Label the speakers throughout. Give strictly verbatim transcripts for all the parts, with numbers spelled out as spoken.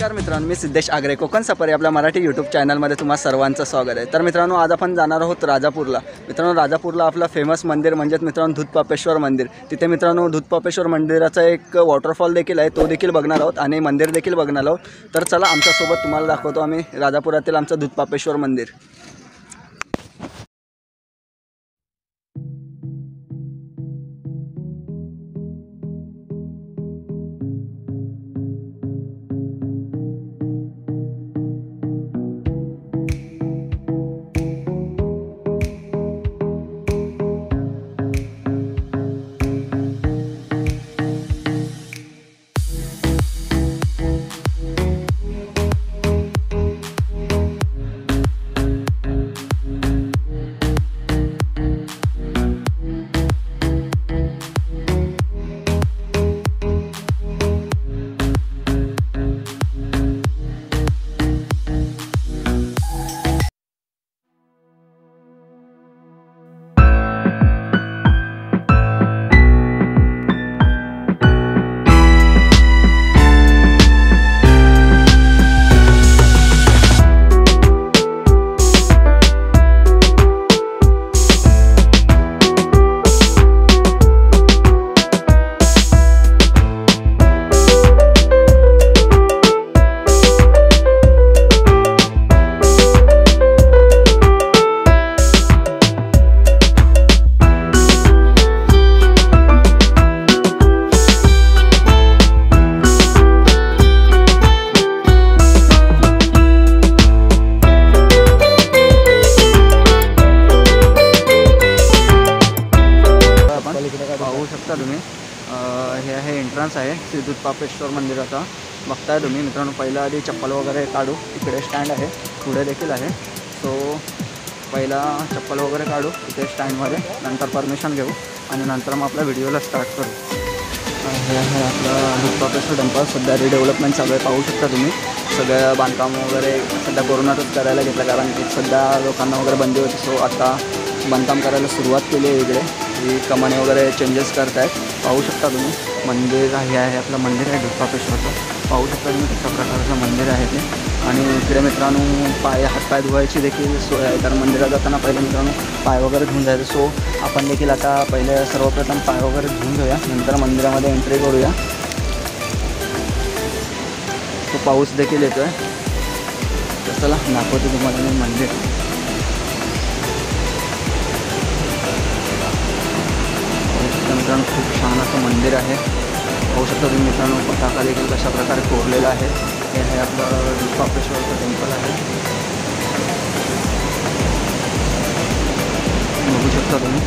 Speaker 1: नमस्कार मित्रांनो, मी सिद्धेश आगरे कोकण सफारी आपल्या मराठी यूट्यूब चॅनलमध्ये तुम्हा सर्वांचं स्वागत आहे। तर मित्रांनो, आज आपण जाणार आहोत राजापूरला। मित्रांनो, राजापूरला आपलं फेमस मंदिर म्हणजे मित्रांनो दूधपापेश्वर मंदिर। तिथे मित्रांनो दूधपापेश्वर मंदिराचा एक वॉटरफॉल देखील आहे, तो देखील बघणार आहोत आणि मंदिर देखील बघणार आहोत। तर चला आमच्यासोबत तुम्हाला दाखवतो आम्ही राजापुरातील आमचं दूधपापेश्वर मंदिर। पाहू शकता तुम्ही हे आहे एंट्रन्स आहे श्री दूधपापेश्वर मंदिराचा। बघताय तुम्ही मित्रांनो, पहिला आधी चप्पल वगैरे काढू। इकडे स्टँड आहे, पुढे देखील आहे। सो पहिला चप्पल वगैरे काढू इथे स्टँडमध्ये, नंतर परमिशन घेऊ आणि नंतर मग आपल्या व्हिडिओला स्टार्ट करू। हे आहे आपलं दूधपापेश्वर टेम्पल। सध्या रिडेव्हलपमेंट चालू आहे, पाहू शकता तुम्ही। सगळं बांधकाम वगैरे सध्या कोरोनातच करायला घेतलं, कारण की सध्या लोकांना वगैरे बंदी होती। सो आता बांधकाम करायला सुरुवात केली आहे। इकडे ही कमानी वगैरे चेंजेस करत आहेत, पाहू शकता तुम्ही। मंदिर हे आहे आपलं मंदिर आहे दूधपापेश्वरचं, पाहू शकता तुम्ही कशा प्रकारचं मंदिर आहे ते। आणि इकडे मित्रांनो पाय हातपाय धुवायची देखील सोय आहे, कारण मंदिरात जाताना पहिले मित्रांनो पाय वगैरे धुवून जायचं। सो आपण देखील आता पहिले सर्वप्रथम पाय वगैरे धुवून घेऊया, नंतर मंदिरामध्ये एंट्री करूया। तो पाऊस देखील येतो आहे, तर चला दाखवतो तुम्हाला मी मंदिर। मित्रांनो खूप छान असं मंदिर आहे, पाहू शकता तुम्ही मित्रांनो। पताका देखील कशा प्रकारे कोरलेला आहे। हे आहे आपलं दूधपापेश्वरचं टेम्पल आहे, बघू शकता तुम्ही।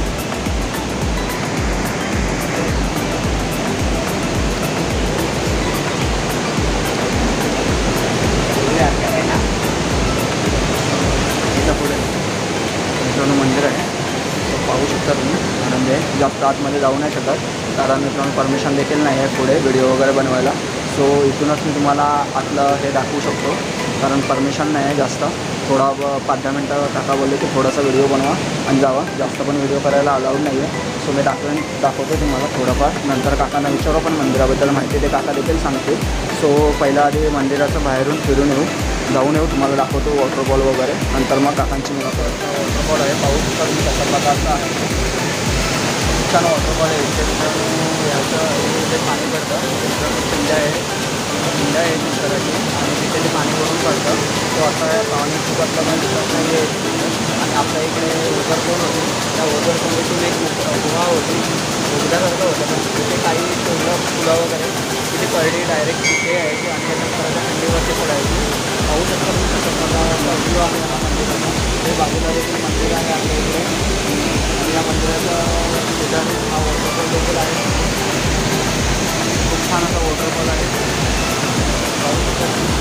Speaker 1: पुढे मित्रांनो मंदिर आहे, पाहू शकता तुम्ही। म्हणजे जास्त आतमध्ये जाऊ नाही शकत, कारण मित्रांनो परमिशन देखील नाही आहे पुढे व्हिडिओ वगैरे बनवायला। सो इथूनच मी तुम्हाला आतलं हे दाखवू शकतो, कारण परमिशन नाही आहे जास्त। थोडा पाच दहा मिनटं काका बोलले की थोडासा व्हिडिओ बनवा आणि जावा, जास्त पण व्हिडिओ करायला अलाउड नाही आहे। सो मी दाखवेन दाखवतो तुम्हाला थोडंफार, नंतर काकांना विचारू पण मंदिराबद्दल माहिती, ते काका देखील सांगते। सो पहिला आधी मंदिराचं बाहेरून फिरून येऊ, जाऊन येऊ, तुम्हाला दाखवतो वॉटरफॉल वगैरे, नंतर मग काकांची मुलाखत। वॉटरफॉल आहे, पाहू शकता तुम्ही कशा प्रकारचा आहे, छान वॉटरफॉल आहे। इथे मित्रांनो याचं इथे पाणी पडतं, मित्रांनो पिंड आहे, पिंड आहे निसर्गाची, आणि तिथे ते पाणी भरून पडतं। तो आता पाणी खूप असल्यामुळे दिसत नाही आहे। आणि आपल्या इकडे ओझरकोंड होती, त्या ओझरकोंडीतून एक गुहा होती, बोगद्यासारखं होतं, पण तिथे काही ठेवलं फुलं वगैरे, तिथे परडी डायरेक्ट तिथे यायची आणि त्यानंतर थंडीवरती पडायची। पाहू शकता तुम्ही कशा प्रकारचा व्ह्यू आहे या मंदिराचा। ते बाजूला देखील मंदिर आहे आपल्या इकडे, आणि या मंदिराचा शेजारी हा वॉटरफॉल देखील आहे, खूप छान असा वॉटरफॉल आहे, पाहू शकता तुम्ही।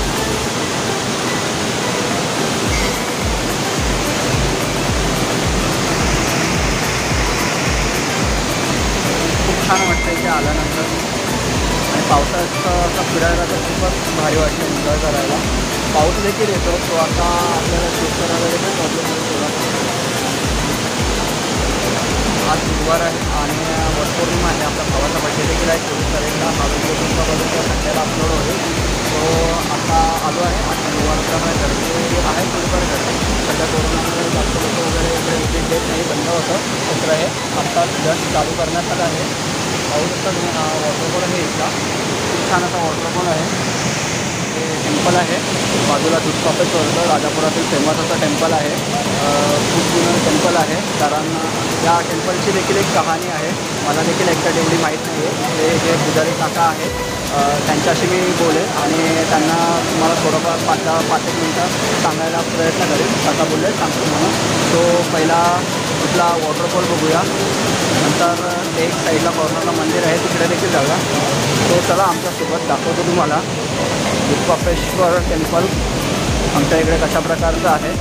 Speaker 1: खूप छान वाटतं इथे आल्यानंतर, आणि पावसाळ्यात असं फिरायला तर खूपच भारी वाटतं, एन्जॉय करायला। पाऊस देखील येतो, तो आता आपल्याला शूट करायला देखील प्रॉब्लेम होतो। आज गुरुवार आहे आणि वटपौर्णिमा आहे आपल्या भावाची। भावाचा बड्डे देखील आहे चोवीस तारीखला. हा व्हिडिओ तुमचा बघून संडेला अपलोड होईल. सो आता आलो आहे. आता गुरुवारच्यामुळे गर्दी आहे थोडीफार गर्दी. सध्या कोरोनामुळे जास्त लोक वगैरे इकडे विजिट देत नाही, बंद होतं सत्र हे. आत्ता जस्ट चालू करण्यात आलं आहे. पाहू शकता तुम्ही हा वॉटरफॉल आहे इथला. खूप छान असा वॉटरफॉल आहे. हे टेम्पल आहे बाजूला दूधपापेश्वरचं राजापुरातील फेमस असं टेम्पल आहे. खूप जुनं टेम्पल आहे कारण या टेम्पलची देखील एक कहाणी आहे. मला देखील एकदा तेवढी माहीत नाही आहे. ते जे पुजारी काका आहेत त्यांच्याशी मी बोलेन आणि त्यांना तुम्हाला थोडंफार पाच पाच एक मिनटं सांगायला प्रयत्न करेन. काका बोलले सांगतो म्हणून. तो पहिला कुठला वॉटरफॉल बघूया, नंतर एक साईडला कॉर्नरला मंदिर आहे तिकडे देखील जाऊया. तो चला आमच्यासोबत दाखवतो तुम्हाला दूधपापेश्वर टेम्पल आमच्या इकडे कशा प्रकारचं आहे.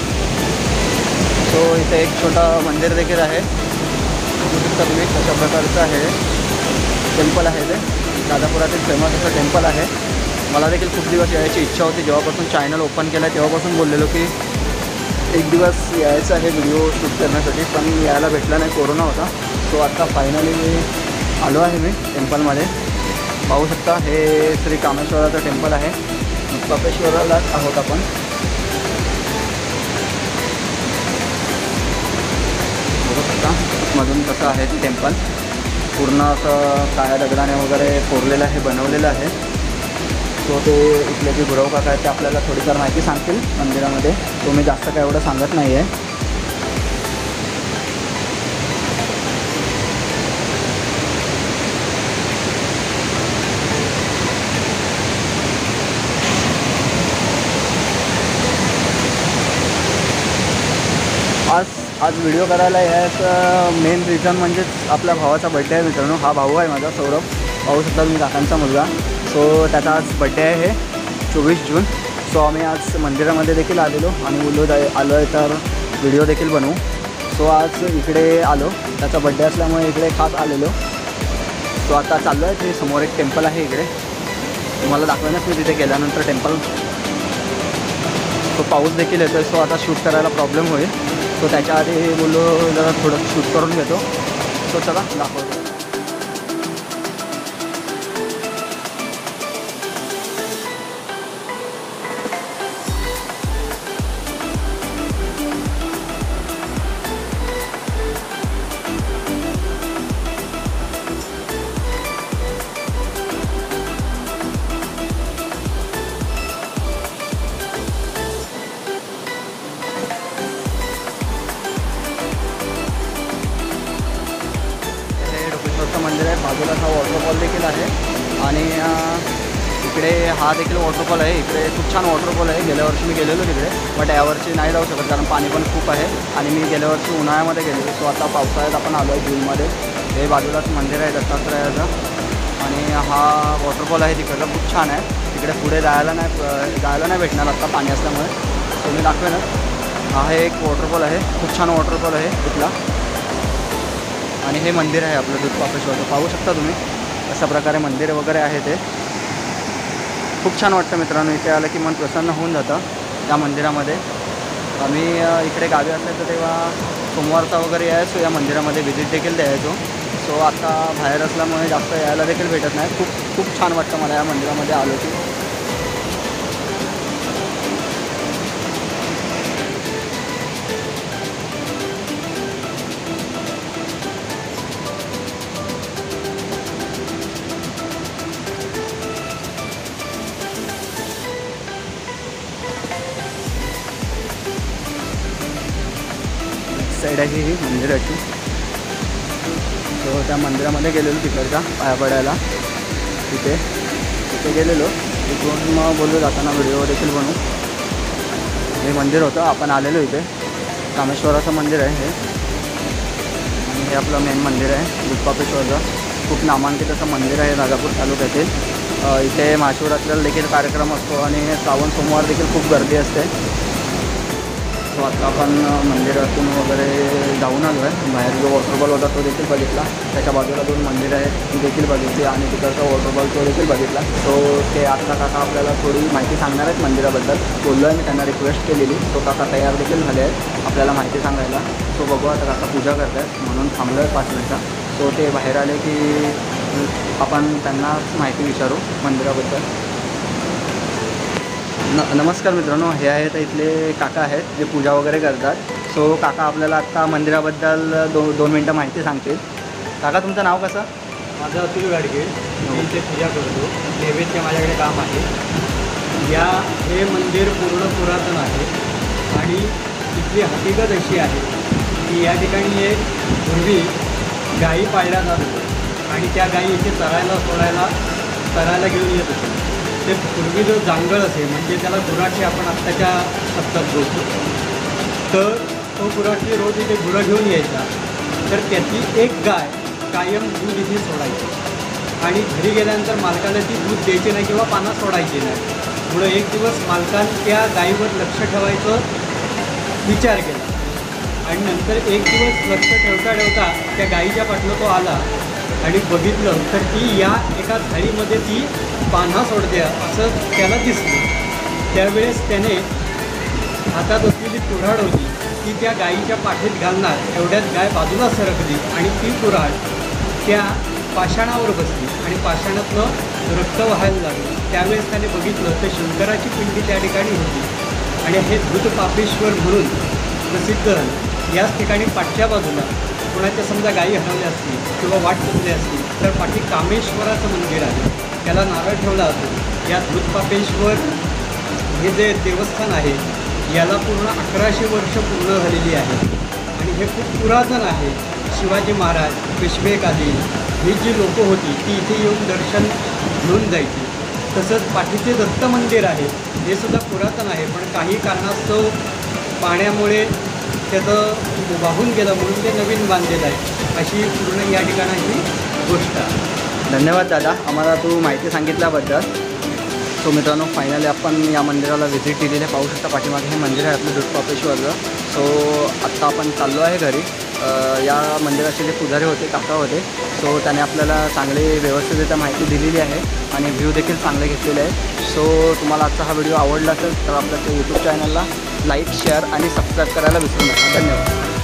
Speaker 1: सो इथे एक छोटं मंदिर देखील आहे. बघू शकता तुम्ही कशा प्रकारचं आहे टेम्पल आहे. ते राजापुरातील फेमस असं टेम्पल आहे. मला देखील खूप दिवस यायची इच्छा होती. जेव्हापासून चॅनल ओपन केलं आहे तेव्हापासून बोललेलो की एक दिवस यायचं आहे व्हिडिओ शूट करण्यासाठी, पण यायला भेटला नाही, कोरोना होता. सो आता फायनली आलो आहे मी टेम्पलमध्ये. पाहू शकता हे श्री कामेश्वराचं टेम्पल आहे. दूधपापेश्वरालाच आहोत आपण. बघू शकता मधून कसं आहे ते टेम्पल. पूर्ण असं काळ्या दगडाने वगैरे कोरलेलं आहे, बनवलेलं आहे. सो ते इथले जे गुरव काका आहेत ते आपल्याला थोडीफार माहिती सांगतील मंदिरामध्ये. तो मी जास्त काय एवढं सांगत नाही आहे. आज आज व्हिडिओ करायला याचं मेन रिझन म्हणजेच आपल्या भावाचा बड्डे आहे मित्रांनो. हा भाऊ आहे माझा सौरभ, पाहू शकता तुम्ही काकांचा मुलगा. सो त्याचा आज बड्डे आहे चोवीस जून. सो आम्ही आज मंदिरामध्ये देखील आलेलो आणि बोललो आलो आहे तर व्हिडिओ देखील बनवू. सो आज इकडे आलो, त्याचा बड्डे असल्यामुळे इकडे खास आलेलो. सो आता चाललो आहे. ते समोर एक टेम्पल आहे इकडे, तुम्हाला दाखवेनच मी तिथे गेल्यानंतर टेम्पल. तो पाऊस देखील येतो आहे. सो आता शूट करायला प्रॉब्लेम होईल. सो त्याच्या आधी बोललो जरा थोडं शूट करून घेतो. सो चला दाखवतो. मंदिर आहे बाजूला. हा वॉटरफॉल देखील आहे आणि इकडे हा देखील वॉटरफॉल आहे. इकडे खूप छान वॉटरफॉल आहे. गेल्या वर्षी मी गेलेलो तिकडे, बट यावर्षी नाही जाऊ शकत कारण पाणी पण खूप आहे आणि मी गेल्या वर्षी उन्हाळ्यामध्ये गेलेलो. सो आता पावसाळ्यात आपण आलो आहे जूनमध्ये. हे बाजूलाच मंदिर आहे दत्तात्रयाचं आणि हा वॉटरफॉल आहे तिकडला. खूप छान आहे. तिकडे पुढे जायला नाही जायला नाही भेटणार आत्ता पाणी असल्यामुळे. सो मी दाखवेन. हा हे एक वॉटरफॉल आहे, खूप छान वॉटरफॉल आहे तिथला. आणि हे मंदिर आहे आपलं दूधपापेश्वरचं. पाहू शकता तुम्ही अशा प्रकारे मंदिर वगैरे आहे. ते खूप छान वाटतं मित्रांनो. इथे आलं की मन प्रसन्न होऊन जातं या मंदिरामध्ये. आम्ही इकडे गावी असायचो तेव्हा सोमवारचा वगैरे यायचो या मंदिरामध्ये, व्हिजिट देखील द्यायचो. सो आता बाहेर असल्यामुळे जास्त यायला देखील भेटत नाही. खूप खूप छान वाटतं मला या मंदिरामध्ये आलो की. साईड आहे ही मंदिराची. सो त्या मंदिरामध्ये गेलेलो तिकडच्या पाया पडायला. तिथे तिथे गेलेलो. तिथून मग बोललो जाताना व्हिडिओ देखील बनवू. हे मंदिर होतं, आपण आलेलो इथे. कामेश्वराचं मंदिर आहे हे आणि हे आपलं मेन मंदिर आहे दूधपापेश्वरचं. खूप नामांकित असं मंदिर आहे राजापूर तालुक्यातील. इथे महाशिवरात्रीला देखील कार्यक्रम असतो आणि श्रावण सोमवार देखील खूप गर्दी असते. सो आता आपण मंदिरातून वगैरे जाऊन आलो आहे. बाहेर जो वॉटरफॉल होता तो देखील बघितला. त्याच्या बाजूला दोन मंदिर आहेत ती देखील बघितली आणि तिकडचा वॉटरफॉल तो देखील बघितला. सो ते आता काका आपल्याला थोडी माहिती सांगणार आहेत मंदिराबद्दल. बोललो आहे मी त्यांना, रिक्वेस्ट केलेली. तो काका तयार देखील झाले आहेत आपल्याला माहिती सांगायला. सो बघू आता काका पूजा करत आहेत म्हणून थांबलो आहे पाच मिनटं. सो ते बाहेर आले की आपण त्यांना माहिती विचारू मंदिराबद्दल. न नमस्कार मित्रांनो, हे आहेत इथले काका आहेत जे पूजा वगैरे करतात. सो काका आपल्याला आत्ता मंदिराबद्दल दो दोन मिनटं माहिती सांगतील. काका तुमचं नाव कसं?
Speaker 2: माझं अतुल गाडगे, मी इथे पूजा करतो. नैवेद्य माझ्याकडे काम आहे. या हे मंदिर पूर्ण पुरातन आहे आणि इथली हकीकत अशी आहे की या ठिकाणी एक पूर्वी गायी पाळल्या जात होत्या आणि त्या गायी इथे चरायला सोडायला चरायला घेऊन येत होते. ते पूर्वी जो जांगळ असे म्हणजे त्याला गुराठी आपण आत्ताच्या शब्दात बोलतो, तर तो गुराठी रोज इथे गुरं घेऊन यायचा. तर त्यातली एक गाय कायम दूध इथे सोडायची आणि घरी गेल्यानंतर मालकाला ती दूध द्यायची नाही किंवा पानं सोडायची नाही. पुढं एक दिवस मालकानं त्या गायीवर लक्ष ठेवायचं विचार केला आणि नंतर एक दिवस लक्ष ठेवता ठेवता त्या गायीच्या पाठलं तो आला आणि बघितलं तर ती या एका झाडीमध्ये ती पानं सोडते असं त्याला दिसलं. त्यावेळेस त्याने हातात असलेली कुऱ्हाड होती ती त्या गायीच्या पाठीत घालणार एवढ्यात गाय बाजूला सरकली आणि ती कुऱ्हाड त्या पाषाणावर बसली आणि पाषाणातनं रक्त व्हायला लागलं. त्यावेळेस त्याने बघितलं तर शंकराची पिंडी त्या ठिकाणी होती आणि हे धूतपापेश्वर म्हणून प्रसिद्ध झालं. याच ठिकाणी पाठच्या बाजूला कोणाच्या समजा गायी हरवल्या असतील किंवा वाट चुकली असतील तर पाठी कामेश्वराचं मंदिर आहे, त्याला नारळ ठेवला जातो. या धूतपापेश्वर हे जे देवस्थान आहे याला पूर्ण अकराशे वर्ष पूर्ण झालेली आहे आणि हे खूप पुरातन आहे. शिवाजी महाराज, पेशवेकालीन ही जी लोकं होती ती इथे येऊन दर्शन घेऊन जायची. तसंच पाठीचे दत्त मंदिर आहे हे सुद्धा पुरातन आहे, पण काही कारणास्तव पाण्यामुळे त्याचं वाहून गेलं म्हणून ते नवीन बांधलेलं आहे. अशी पूर्ण या ठिकाणाची गोष्ट आहे.
Speaker 1: धन्यवाद दादा आम्हाला तू माहिती सांगितल्याबद्दल. सो मित्रांनो, फायनली आपण या मंदिराला व्हिजिट दिलेली आहे. पाहू शकता पाठीमागे हे मंदिर आहे आपलं धूतपापेश्वरचं. सो आत्ता आपण चाललो आहे घरी. या मंदिराचे जे पुजारी होते काका होते, सो त्याने आपल्याला चांगली व्यवस्थितरित्या माहिती दिलेली आहे आणि व्ह्यू देखील चांगले घेतलेले आहे. सो तुम्हाला आजचा हा व्हिडिओ आवडला असेल तर आपल्या यूट्यूब चॅनलला लाईक, शेअर आणि सबस्क्राईब करायला विसरू नका. धन्यवाद.